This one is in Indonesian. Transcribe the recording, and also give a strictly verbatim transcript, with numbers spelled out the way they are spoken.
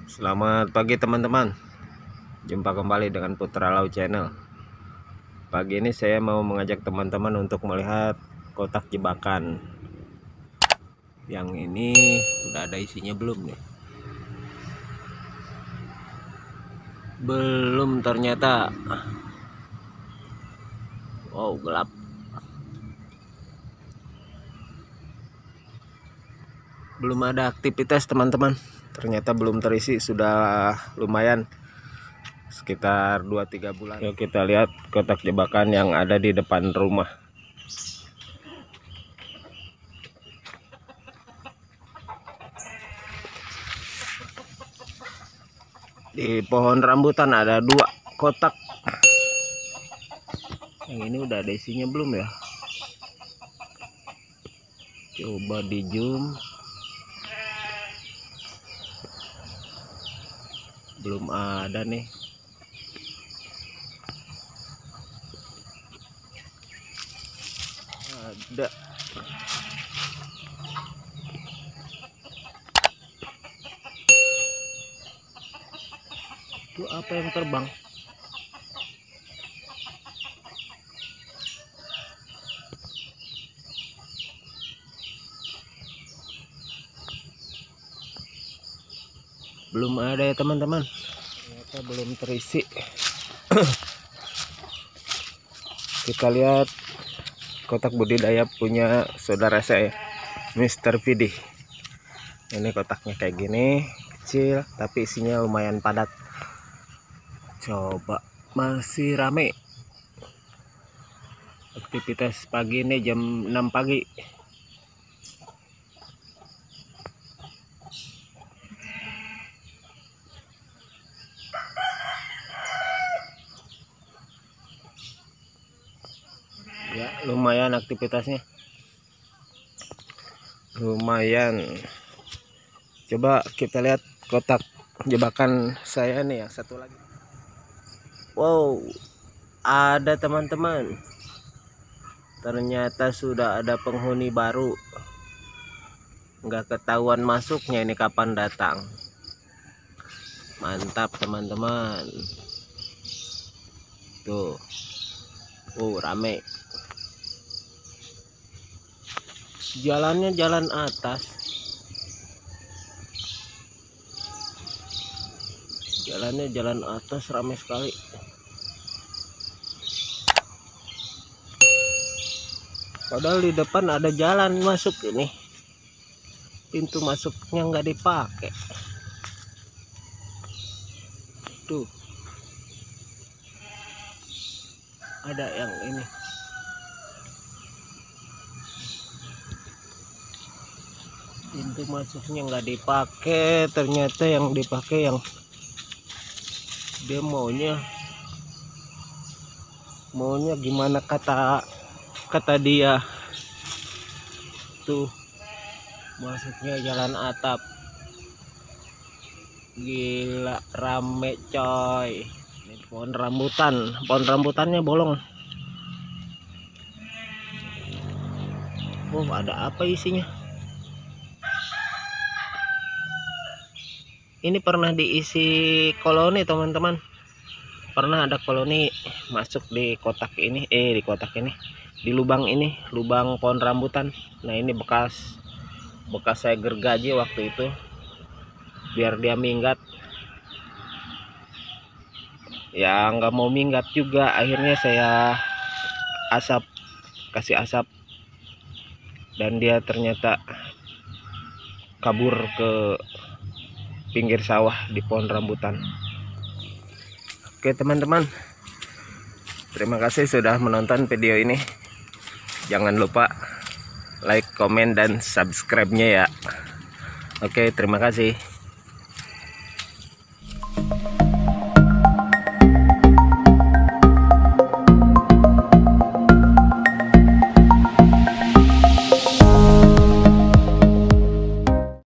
Selamat pagi teman-teman. Jumpa kembali dengan Putra Lau Channel. Pagi ini saya mau mengajak teman-teman untuk melihat kotak jebakan. Yang ini udah ada isinya belum nih? Belum ternyata. Wow, gelap. Belum ada aktivitas teman-teman. Ternyata belum terisi, sudah lumayan sekitar dua tiga bulan. Yuk kita lihat kotak jebakan yang ada di depan rumah. Di pohon rambutan ada dua kotak. Yang ini udah ada isinya belum ya? Coba di zoom. Belum ada nih. Ada. Itu apa yang terbang? Belum ada ya teman-teman. Ternyata belum terisi. Kita lihat kotak budidaya punya saudara saya, Mister Vidi. Ini kotaknya kayak gini, kecil tapi isinya lumayan padat. Coba, masih rame. Aktivitas pagi ini jam enam pagi. Ya, lumayan aktivitasnya. Lumayan. Coba kita lihat kotak jebakan saya nih yang satu lagi. Wow, ada teman-teman. Ternyata sudah ada penghuni baru. Nggak ketahuan masuknya ini kapan datang. Mantap teman-teman. Tuh. Oh, rame. Jalannya jalan atas. Jalannya jalan atas, ramai sekali. Padahal di depan ada jalan masuk ini. Pintu masuknya nggak dipakai. Tuh. Ada yang ini. Pintu masuknya nggak dipakai. Ternyata yang dipakai yang dia maunya maunya gimana kata kata dia tuh, masuknya jalan atap. Gila, rame coy. Ini pohon rambutan, pohon rambutannya bolong. Oh, ada apa isinya? Ini pernah diisi koloni teman-teman. Pernah ada koloni masuk di kotak ini, eh di kotak ini, di lubang ini, lubang pohon rambutan. Nah ini bekas bekas saya gergaji waktu itu, biar dia minggat. Ya nggak mau minggat juga, akhirnya saya asap, kasih asap, dan dia ternyata kabur ke pinggir sawah di pohon rambutan. Oke teman-teman, terima kasih sudah menonton video ini. Jangan lupa like, komen, dan subscribe-nya ya. Oke, terima kasih.